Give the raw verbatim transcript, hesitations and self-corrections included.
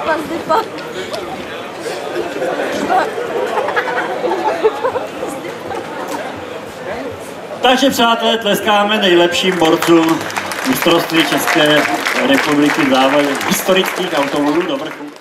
Zdipa. Takže přátelé, tleskáme nejlepším borcům mistrovství České republiky v závodě historických automobilů do vrchu.